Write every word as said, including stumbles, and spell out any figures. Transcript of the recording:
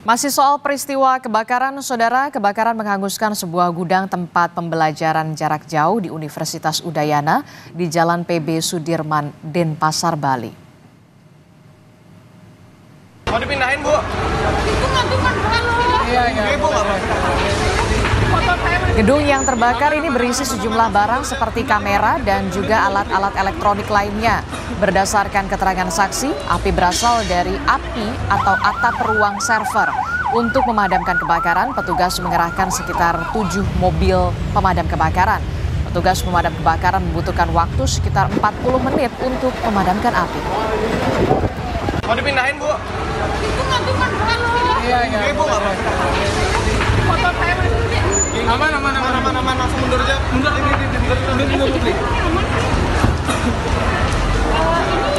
Masih soal peristiwa kebakaran, saudara, kebakaran menghanguskan sebuah gudang tempat pembelajaran jarak jauh di Universitas Udayana di Jalan P B Sudirman, Denpasar, Bali. Mau dipindahin, Bu? Iya, iya. Ibu nggak mau. Gedung yang terbakar ini berisi sejumlah barang seperti kamera dan juga alat-alat elektronik lainnya. Berdasarkan keterangan saksi, api berasal dari api atau atap ruang server. Untuk memadamkan kebakaran, petugas mengerahkan sekitar tujuh mobil pemadam kebakaran. Petugas pemadam kebakaran membutuhkan waktu sekitar empat puluh menit untuk memadamkan api. Mau dipindahin, Bu? Iya, iya. Ibu nggak mau. Aman, aman, aman, Aman, aman, langsung mundur aja. Mundur, mundur, mundur, mundur, mundur, mundur.